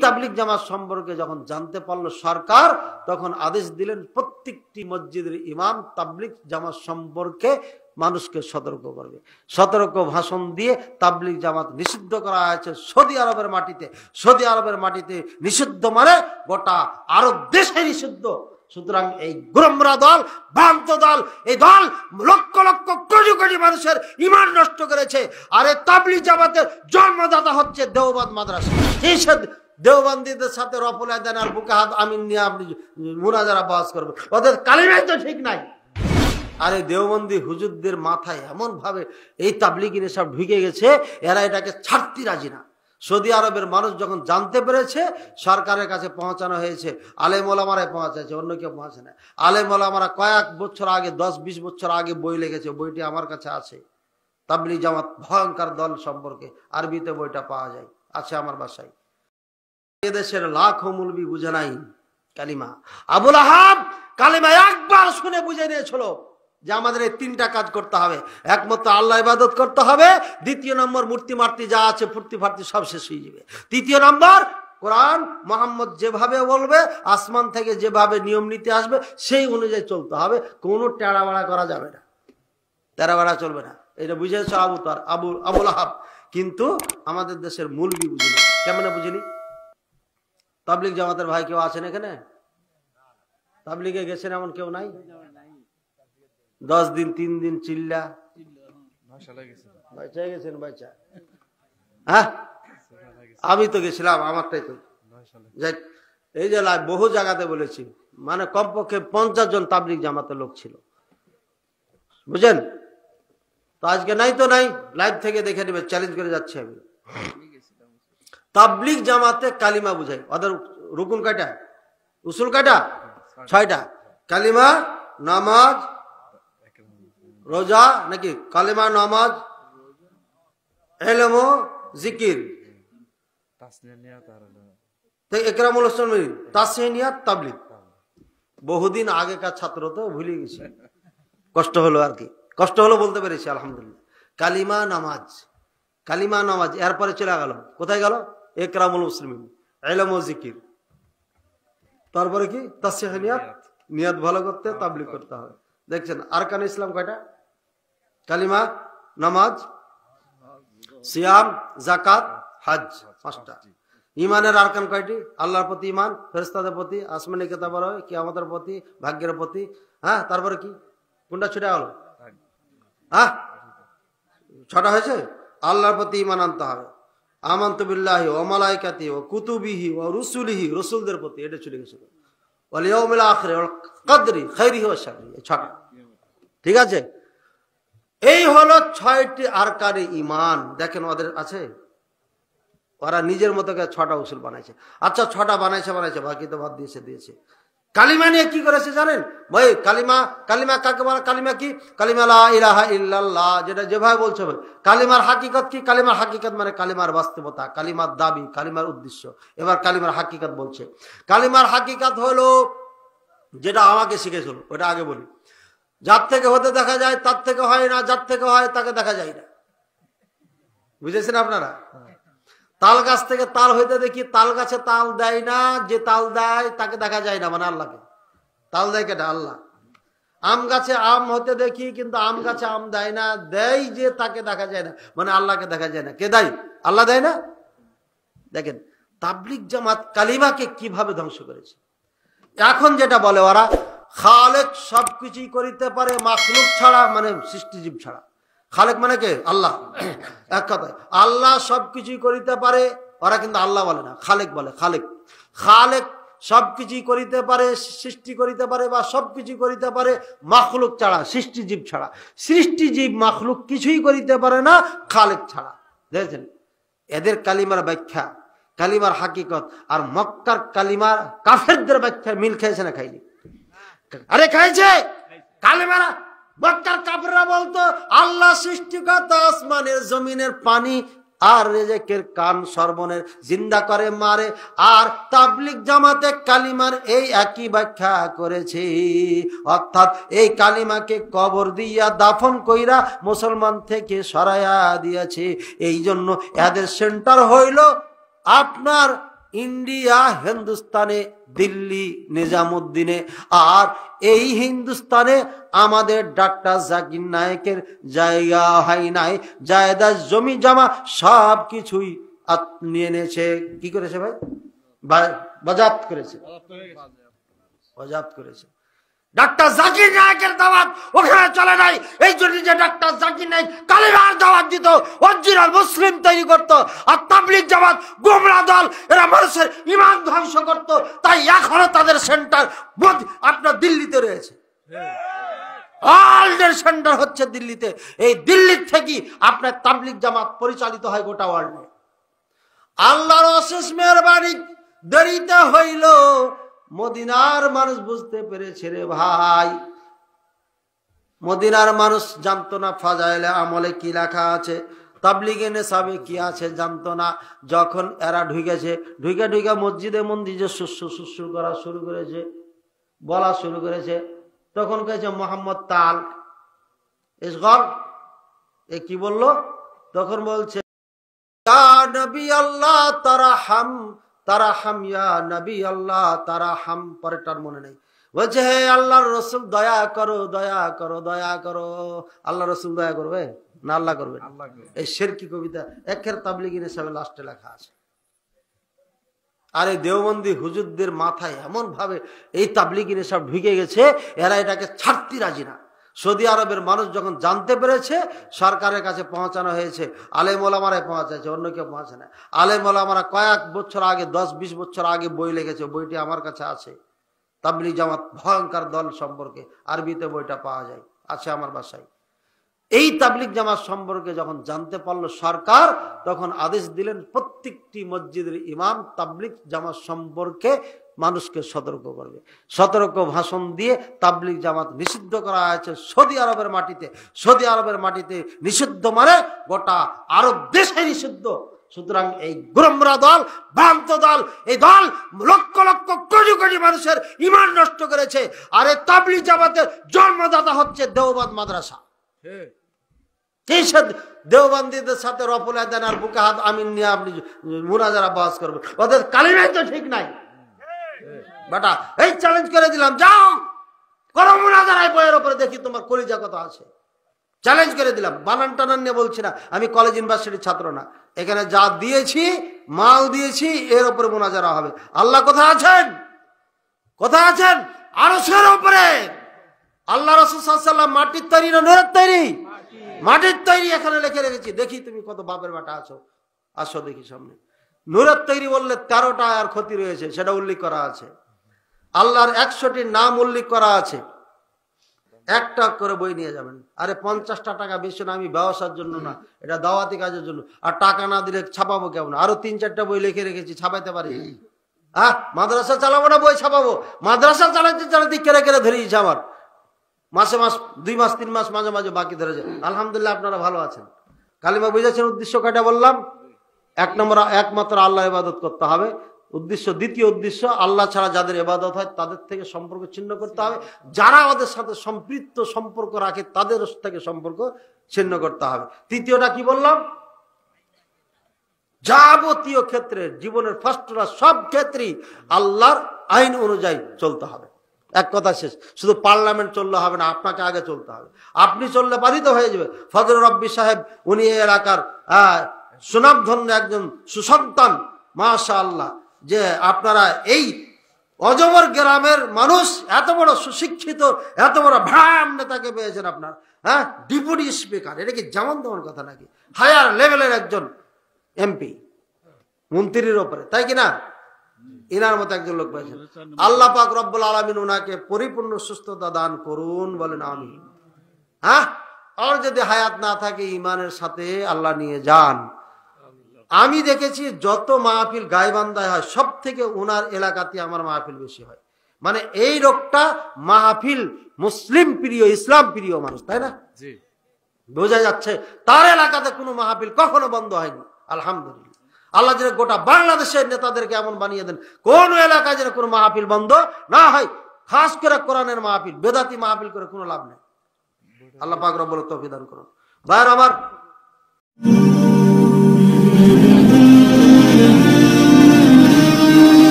তাবলিগ জামাত সম্পর্কে যখন জানতে পারলো সরকার, তখন আদেশ দিলেন প্রত্যেকটি মসজিদের ইমাম তাবলিগ জামাত সম্পর্কে মানুষকে সতর্ক করবে। সতর্ক ভাষণ দিয়ে তাবলিগ জামাত নিষিদ্ধ করা হয়েছে সৌদি আরবের মাটিতে। সৌদি আরবের মাটিতে নিষিদ্ধ মানে গোটা আরব দেশে নিষিদ্ধ। সুতরাং এই গোমরা দল, ভ্রান্ত দল, এই দল লক্ষ লক্ষ কোটি কোটি মানুষের ঈমান নষ্ট করেছে। আর এই তাবলিগ জামাতের জন্মদাতা হচ্ছে দেওবন্দ মাদ্রাসা। দেওবন্দীদের সাথে রফুল আদান আর বুকে হাত আমিন নিয়ে আপনি মুনাজারা বাস করবেন, ওদের কালিমাই তো ঠিক নাই। আর এই দেওবন্দি হুজুরদের মাথায় এমন ভাবে এই তাবলিগি নেশা ঢুকে গেছে, এরা এটাকে ছাড়তে রাজি না। সৌদি আরবের মানুষ যখন জানতে পেরেছে, সরকারের কাছে পৌঁছানো হয়েছে, আলেম ওলামারাই পৌঁছাচ্ছে, অন্য কেউ পৌঁছে না। আলেম ওলামারা কয়েক বছর আগে, 10-20 বছর আগে বই লিখেছে, বইটি আমার কাছে আছে। তাবলিগ জামাত ভয়ঙ্কর দল সম্পর্কে আরবিতে বইটা পাওয়া যায়, আছে আমার বাসায়। এদেশের লাখো মুলবি বুঝে নাই কালিমা। আবুল আহাব কালিমা একবার শুনে বুঝে নিয়েছিল যে আমাদের এই 3টা কাজ করতে হবে। একমাত্র আল্লাহ ইবাদত করতে হবে, দ্বিতীয় নম্বর মূর্তি মার্তি যা আছে ফুর্তি ফার্তি সব শেষ হয়ে যাবে, তৃতীয় নম্বর কোরআন মোহাম্মদ যেভাবে বলবে, আসমান থেকে যেভাবে নিয়ম নীতি আসবে সেই অনুযায়ী চলতে হবে, কোনো টেড়া বাড়া করা যাবে না, টেড়া বাড়া চলবে না। এটা বুঝেছ আবুল আহাব। কিন্তু আমাদের দেশের মুলবি বুঝিনি। কেমন বুঝিনি? তাবলিগ জামাতের ভাই কেউ আছেন এখানে? তাবলিগে গেছেন এমন কেউ নাই? 10 দিন 3 দিন চিল্লা বাচ্চা গেছেন বাচ্চা। হ্যাঁ, আমি তো গেছিলাম, আমারটাই তো। এই যে বহু জায়গাতে বলেছি, মানে কমপক্ষে 50 জন তাবলিগ জামাতের লোক ছিল, বুঝেন তো। আজকে নাই তো নাই, লাইভ থেকে দেখে নেবে, চ্যালেঞ্জ করে যাচ্ছি আমি। তাবলিগ জামাতে কালিমা বুঝাই। ওদের রুকুন কয়টা, উসুল কয়টা? 6টা। কালিমা, নামাজ, রোজা নাকি? কালিমা, নামাজ, ইলম ও জিকির, ইকরামুল মুসলিমিন, তাসনিয়াত, তাবলিগ। বহুদিন আগেকার ছাত্র তো ভুলে গেছি, কষ্ট হলো আর কি, কষ্ট হলো বলতে পেরেছি আলহামদুলিল্লাহ। কালিমা, নামাজ, কালিমা, নামাজ, এরপরে চলে গেল কোথায় গেল? ইকরামুল মুসলিমিন, ইলম ও জিকির, তারপরে কি? তাসনিয়াত, নিয়ত ভালো করতে, তাবলিগ করতে হবে। দেখছেন আরকান ইসলাম কয়টা? কালিমা, নামাজ, সিয়াম, যাকাত, হজ, 5টা। ইমানের আরকান কয়টি? আল্লাহর প্রতি ইমান, ফেরেশতাদের প্রতি, আসমানি কিতাবের, কিয়ামতের প্রতি, ভাগ্যের প্রতি। হ্যাঁ, তারপরে কি? কোনটা ছুটে গেল? হ্যাঁ, 6টা হয়েছে। আল্লাহর প্রতি ইমান আনতে হবে। আমানতু বিল্লাহি ওয়া মালাইকাতিহি ওয়া কুতুবিহি ওয়া রুসুলিহি, রাসূলদের প্রতি, এটা চলে গেছে। ওয়াল ইয়াউমিল আখির ওয়াল কদরি খাইরিহি ওয়া শাররিহি, 6টা। ঠিক আছে, এই হলো 6টি আরকানে ঈমান। দেখেন ওদের আছে, ওরা নিজের মতো করে 6টা উসুল বানাইছে। আচ্ছা 6টা বানাইছে, বাকি তো বাদ দিয়েছে। কালিমা নিয়ে কি করেছে জানেন ভাই? কালিমা, কালিমা কাকে বলে? কালিমা কি? কালিমা লা ইলাহা ইল্লাল্লাহ, যেটা যেভাবে বলছে ভাই। কালিমার হাকিকত কি? কালিমার হাকিকত মানে কালিমার বাস্তবতা, কালিমার দাবি, কালিমার উদ্দেশ্য। এবার কালিমার হাকিকত বলছে। কালিমার হাকিকত হলো যেটা আমাকে শিখেছিল, ওটা আগে বলি। যার থেকে হতে দেখা যায় তার থেকে হয় না, যার থেকে হয় তাকে দেখা যায় না। বুঝেছেন আপনারা? তাল গাছ থেকে তাল হইতে দেখি, তাল গাছে তাল দেয় না, যে তাল দেয় তাকে দেখা যায় না, মানে আল্লাহকে। তাল দেয় কেটা? আল্লাহ। আম গাছে আম হতে দেখি, কিন্তু আম গাছে আম দেয় না, দেয় যে তাকে দেখা যায় না, মানে আল্লাহকে দেখা যায় না। কে দেয়? আল্লাহ দেয় না। দেখেন তাবলিগ জামাত কালিমাকে কিভাবে ধ্বংস করেছে। এখন যেটা বলে ওরা, খালেক সবকিছুই করিতে পারে মাখলুক ছাড়া, মানে সৃষ্টিজীব ছাড়া। খালেক মানে কে? আল্লাহ। এক কথায় আল্লাহ সবকিছুই করিতে পারে, ওরা কিন্তু আল্লাহ বলে না, খালেক বলে। খালেক, খালেক সবকিছুই করিতে পারে, সৃষ্টি করিতে পারে বা সবকিছু করিতে পারে মাখলুক ছাড়া, সৃষ্টিজীব ছাড়া। সৃষ্টিজীব মাখলুক কিছুই করিতে পারে না খালেক ছাড়া। দেখেছেন এদের কালিমার ব্যাখ্যা, কালিমার হাকিকত আর মক্কার কালিমার কাফেরদের ব্যাখ্যা মিল খেয়েছে না? খাইনি? আরে খাইছে। কালিমারা মক্কার কাফেররা বলতো আল্লাহ সৃষ্টিকর্তা, আসমানের জমিনের পানি আর রেজেকের কান সর্বনের, জিন্দা করে মারে। আর তাবলিগ জামাতে কালিমার এই একই ব্যাখ্যা করেছে, অর্থাৎ এই কালিমাকে কবর দিয়া দাফন কইরা মুসলমান থেকে সরাইয়া দিয়েছে। এই জন্য এদের সেন্টার হইল আপনার ইন্ডিয়া হিন্দুস্তানে, দিল্লি নিজামুদ্দিনে, আর এই হিন্দুস্তানে আমাদের ডাক্তার জাকির নায়েকের জায়গা হয় নাই, জায়দা জমি জমা সব কিছুই নিয়ে নিয়েছে। কি করেছে ভাই? বাজেয়াপ্ত করেছে, বাজেয়াপ্ত করেছে। ডাক্তার জাকির নায়েকের দাওয়াত ওখানে চলে নাই, এই জন্য যে ডাক্তার জাকির নায়েক কালিমার দাওয়াত দিত, অরিজিনাল মুসলিম তৈরি করত, আর তাবলীগ জামাত গোমরাহ দল এরা মানুষের ঈমান ধ্বংস করত। তাই এখনো তাদের সেন্টার আপনার দিল্লিতে রয়েছে, ওয়ার্ল্ডের সেন্টার হচ্ছে দিল্লিতে। এই দিল্লির থেকে আপনার তাবলীগ জামাত পরিচালিত হয় গোটা ওয়ার্ল্ডে। আল্লাহর অশেষ মেহেরবানি, দেরিতে হইল, মদিনার মানুষ বুঝতে পেরেছে রে ভাই। মদিনার মানুষ জানতো না ফাজাইলে আমলে কি লেখা আছে, তাবলীগে নেশাবে কি আছে জানতো না। যখন এরা ঢুকেছে, ঢুকে মসজিদে সুসু করা শুরু করেছে, বলা শুরু করেছে, তখন কেছে মোহাম্মদ তাল ইসগর, এ কি বললো? তখন বলছে ইয়া নবী আল্লাহ তারাহাম, তারাহাম ইয়া নবী আল্লাহ তারাহাম। পরেরটার মনে নেই। বলছে হে আল্লাহর রসুল দয়া করো, দয়া করো, দয়া করো। আল্লাহ রসুল দয়া করবে না আল্লাহ করবে? এই শিরকি কবিতা একের তাবলীগী নেশাবে লাস্টে লেখা আছে। আর এই দেওবন্দি হুজুরদের মাথায় এমন ভাবে এই তাবলীগী নেশাব ঢুকে গেছে, এরা এটাকে ছাড়তে রাজি না। সৌদি আরবের মানুষ যখন জানতে পেরেছে, সরকারের কাছে পৌঁছানো হয়েছে, আলেম ওলামারাই পৌঁছাচ্ছে, অন্য কেউ পৌঁছে না। আলেম ওলামারা কয়েক বছর আগে, 10-20 বছর আগে বই লিখেছে, বইটি আমার কাছে আছে, তাবলীগ জামাত ভয়ঙ্কর দল সম্পর্কে, আরবিতে বইটা পাওয়া যায়, আছে আমার বাসায়। এই তাবলীগ জামাত সম্পর্কে যখন জানতে পারলো সরকার, তখন আদেশ দিলেন প্রত্যেকটি মসজিদের ইমাম তাবলীগ জামাত সম্পর্কে মানুষকে সতর্ক করবে। সতর্ক ভাষণ দিয়ে তাবলীগ জামাত নিষিদ্ধ করা হয়েছে সৌদি আরবের মাটিতে। সৌদি আরবের মাটিতে নিষিদ্ধ মানে গোটা আরব দেশে নিষিদ্ধ। সুতরাং এই গোমরাহ দল, ভ্রান্ত দল, এই দল লক্ষ লক্ষ কোটি কোটি মানুষের ঈমান নষ্ট করেছে। আর এই তাবলীগ জামাতের জন্মদাতা হচ্ছে দেওবন্দ মাদ্রাসা। দেওবন্দীদের সাথে রফুল আদান আর বুকে হাত আমিন নিয়ে আপনি মুনাজারা বাস করবেন, ওদের কালিমাই তো ঠিক নাই। বেটা এই চ্যালেঞ্জ করে দিলাম, যাও করো মুনাজারায়, বইয়ের উপরে দেখি তোমার কলিজা কত আছে। চ্যালেঞ্জ করে দিলাম, বানান টানান নিয়ে বলছি না, আমি কলেজ ইউনিভার্সিটির ছাত্র না। এখানে যা দিয়েছি, মাল দিয়েছি, এর উপরে মুনাজারা হবে। আল্লাহ কোথায় আছেন? কোথায় আছেন? আরশের উপরে। আল্লাহ রাসূল সাল্লাল্লাহু আলাইহি ওয়াসাল্লাম মাটির তৈরি না নূরের তৈরি? মাটির তৈরি। এখানে লিখে রেখেছি, দেখি তুমি কত বাপের বেটা আছো, আসো দেখি সামনে। নূরের তৈরি বললে 13টা আর ক্ষতি রয়েছে, সেটা উল্লেখ করা আছে। আল্লাহর 100টি নাম উল্লেখ করা আছে। একটা করে বই নিয়ে যাবেন। আরে 50টা টাকা বেশি না, আমি ব্যবসার জন্য না, এটা দাওয়াতি কাজের জন্য। আর টাকা না দিলে ছাপাবো কেমন? আরো 3-4টা বই লিখে রেখেছি, ছাপাইতে পারি। হ্যাঁ, মাদ্রাসা চালাবো না, বই ছাপাবো। মাদ্রাসা চালাতে চালাতে কেড়ে কেড়ে ধরেছে আমার। মাসে মাস, 2 মাস 3 মাস মাঝে মাঝে বাকি ধরেছে। আলহামদুলিল্লাহ আপনারা ভালো আছেন। কালিমা বুঝেছেন? উদ্দেশ্য কয়টা বললাম? 1 নম্বর একমাত্র আল্লাহ ইবাদত করতে হবে উদ্দেশ্য। দ্বিতীয় উদ্দেশ্য, আল্লাহ ছাড়া যাদের ইবাদত হয় তাদের থেকে সম্পর্ক ছিন্ন করতে হবে। যারা ওদের সাথে সম্পৃক্ত সম্পর্ক রাখে তাদের থেকে সম্পর্ক ছিন্ন করতে হবে। তৃতীয়টা কি বললাম? যাবতীয় ক্ষেত্রে, জীবনের ফার্স্টরা সব ক্ষেত্রেই আল্লাহর আইন অনুযায়ী চলতে হবে। এক কথা শেষ। শুধু পার্লামেন্ট চললে হবে না, আপনাকে আগে চলতে হবে। আপনি চললে বাধিত হয়ে যাবে। ফজল রব্বি সাহেব, উনি এই এলাকার সুনামধন্য একজন সুসন্তান, মাশাআল্লাহ। যে আপনারা এই অজবর গ্রামের মানুষ এত বড় সুশিক্ষিত, এত বড় ভ্রাম নেতাকে পেয়েছেন আপনার। হ্যাঁ, ডেপুটি স্পিকার, এটা কি যেমন তেমন কথা নাকি? হায়ার লেভেলের একজন এমপি, মন্ত্রীর ওপরে, তাই কিনা? ইনার মতো একজন লোক পেয়েছেন। আল্লাহ পাক রব্বুল আলামিন ওনাকে পরিপূর্ণ সুস্থতা দান করুন, বলেন আমিন। হ্যাঁ, আর যদি হায়াত না থাকে ইমানের সাথে আল্লাহ নিয়ে যান। আমি দেখেছি যত মাহফিল গাইবান্ধায় হয়, সব থেকে ওনার এলাকাতে আমার মাহফিল বেশি হয়। মানে এই লোকটা মাহফিল মুসলিম প্রিয়, ইসলাম প্রিয় মানুষ, তাই না? বোঝা যাচ্ছে তার এলাকাতে কোনো মাহফিল কখনো বন্ধ হয়নি। আলহামদুলিল্লাহ। আল্লাহ যেন গোটা বাংলাদেশের নেতাদেরকে এমন বানিয়ে দেন, কোন এলাকায় যেন কোনো মাহফিল বন্ধ না হয়। খাস করে কোরআনের মাহফিল, বেদাতি মাহফিল করে কোনো লাভ নেই। আল্লাহ পাক রব্বুল তৌফিক দান করুন। ভাইরা আমার,